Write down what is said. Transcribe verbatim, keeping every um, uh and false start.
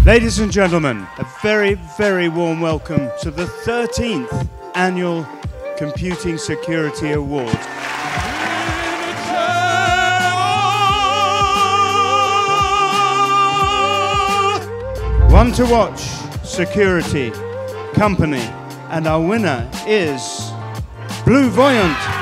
Ladies and gentlemen, a very, very warm welcome to the thirteenth Annual Computing Security Awards. One to watch, security, company, and our winner is BlueVoyant.